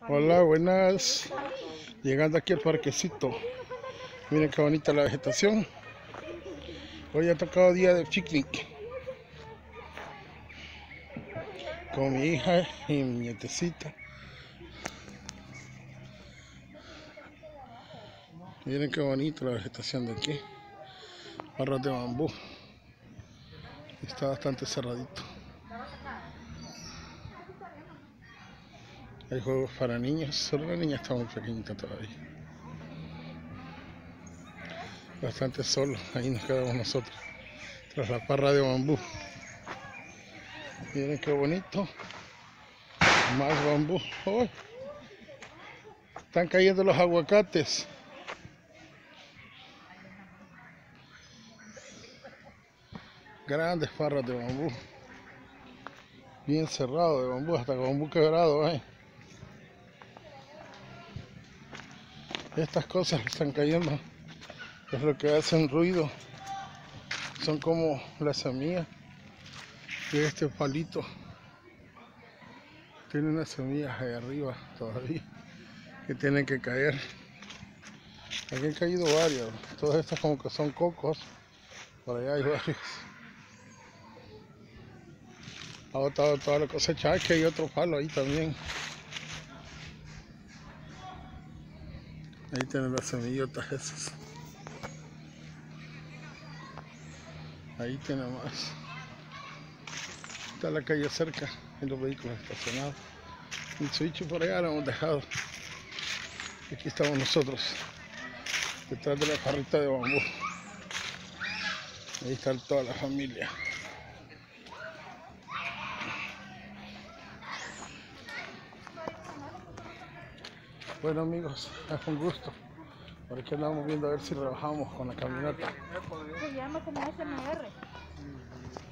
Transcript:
Hola, buenas. Llegando aquí al parquecito. Miren qué bonita la vegetación. Hoy ha tocado día de picnic con mi hija y mi nietecita. Miren qué bonita la vegetación de aquí. Barras de bambú. Está bastante cerradito. Hay juegos para niños. Solo la niña está muy pequeñita todavía. Bastante solo. Ahí nos quedamos nosotros. Tras la parra de bambú. Miren qué bonito. Más bambú. ¡Oh! Están cayendo los aguacates. Grandes parras de bambú. Bien cerrado de bambú, hasta con bambú quebrado, Estas cosas están cayendo. Es lo que hacen ruido. Son como las semillas de este palito. Tiene unas semillas ahí arriba todavía que tienen que caer. Aquí han caído varios. Todas estas como que son cocos. Por allá hay varios. Ha botado toda la cosecha. Aquí hay otro palo ahí también. Ahí tienen las semillotas esas. Ahí tiene más. Está la calle cerca y los vehículos estacionados. El switch por allá lo hemos dejado. Aquí estamos nosotros, detrás de la parrita de bambú. Ahí está toda la familia. Bueno amigos, es un gusto. Por aquí andamos viendo a ver si rebajamos con la camioneta. Se llama como SMR.